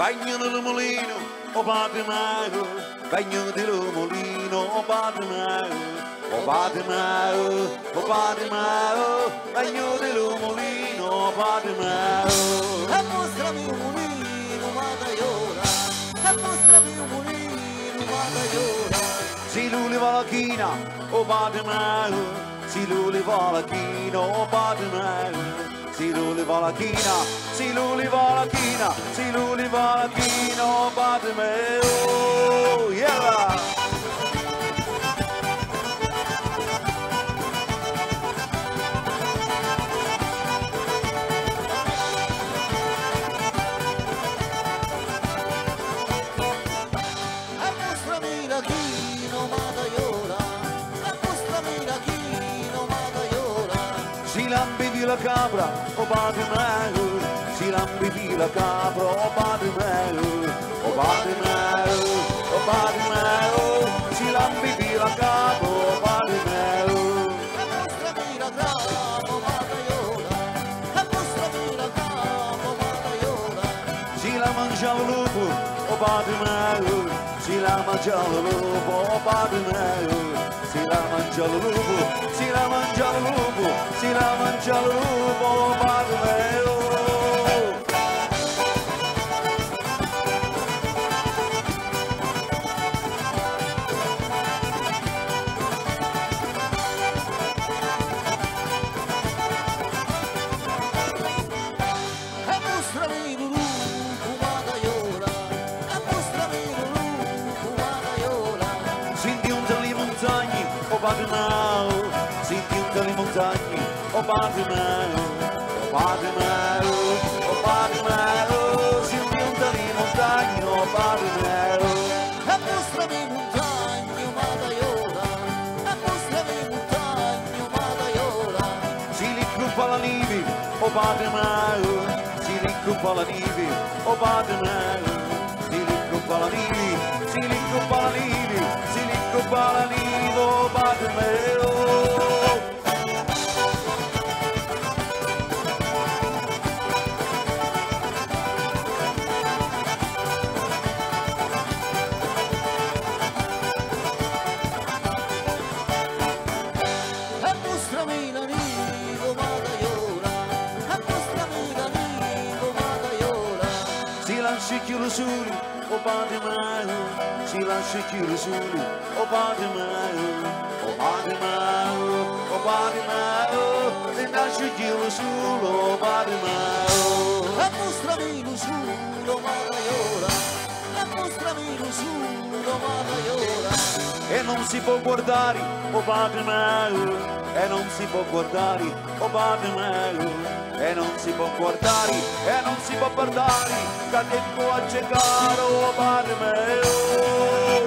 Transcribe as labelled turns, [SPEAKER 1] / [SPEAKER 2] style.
[SPEAKER 1] bagno del mulino, o padre mio, bagno del mulino, o padre mio, o padre mio, o padre mio, bagno del mulino, o padre mio.
[SPEAKER 2] E mostrami un mulino, Madaiola, e mostrami un mulino, Madaiola.
[SPEAKER 1] Si lui va la china, o padre mio, si lui va la china, o padre mio. Si lui va la china, si lui va la china, si lui va la china, o padre mio, yeah! Si la capra, o padre mio, si lambi la capra, o padre mio, o padre mio, o padre mio, si lambi la capra, o padre mio.
[SPEAKER 2] E mostrami la capo, Madaiola, e mostrami la capo, Madaiola.
[SPEAKER 1] Si la mangia il lupo, o padre mio, si la mangia il lupo, o padre mio. Si la mangia il lupo, si la mangia il lupo, si la mangia il lupo, padre mio.
[SPEAKER 2] E mostrami il lupo, Madaiola, e mostrami il lupo, Madaiola.
[SPEAKER 1] Senti un tali montagne, o padre mio, senti un tali montagne, o padre mio, o padre mio, o padre mio, senti un tali montagne, o padre mio.
[SPEAKER 2] E mostrami montagne, Madaiola, e mostrami montagne, Madaiola.
[SPEAKER 1] Si ricrupa la neve, o padre mio, si ricrupa la neve, o padre mio, si ricrupa la neve, si ricrupa la neve, si ricrupa la neve, o padre mio.
[SPEAKER 2] E mostrami la nido, Madaiola, e mostrami la nido, Madaiola.
[SPEAKER 1] Si lasci chiuso soli, o padre mio, si lasci chiuso soli, o padre mio, o padre mio, o padre mio, si lasci chiuso solo, o padre mio.
[SPEAKER 2] E mostrami lo sulo, Madaiola, e mostrami lo sulo, Madaiola.
[SPEAKER 1] E non si può guardare, o padre mio, e non si può guardare, o padre mio, e non si può guardare, e non si può guardare, che tempo a cercare, o padre mio.